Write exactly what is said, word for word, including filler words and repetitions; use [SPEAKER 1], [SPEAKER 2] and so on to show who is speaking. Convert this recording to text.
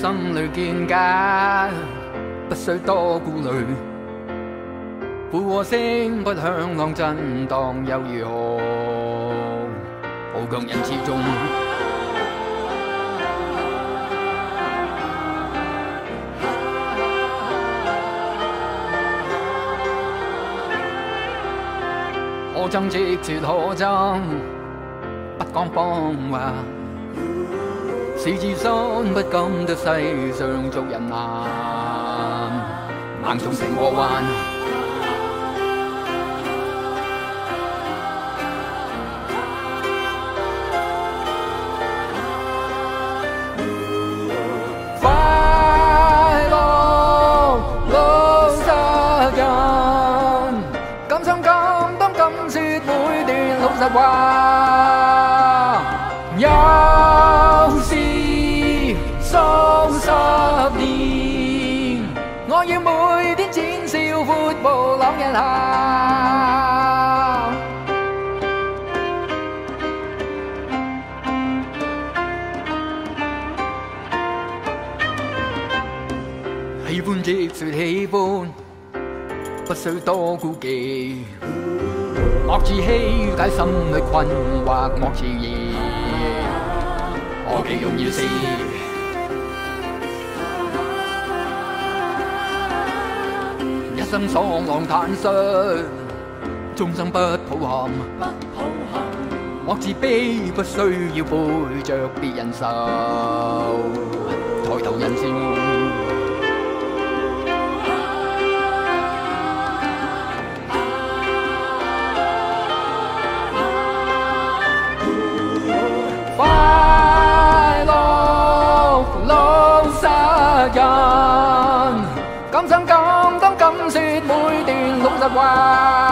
[SPEAKER 1] 心裏見解，不需多顧慮。附和聲不響朗震盪又如何？好強人之中，可爭即絕可爭，不講謊話。是自心不甘得世上俗人難，硬中成個彎。快樂老實人，敢想敢當敢說每段老實話。有時數十年，我要每天展笑闊步朗人行。喜歡即說喜歡，不需多顧忌。莫自欺解心裏困惑，莫自疑。我幾容易事，一生爽朗坦率，終生不抱憾。莫自卑，不需要背着別人受，抬頭人是我。人敢想敢當敢說每段老實話。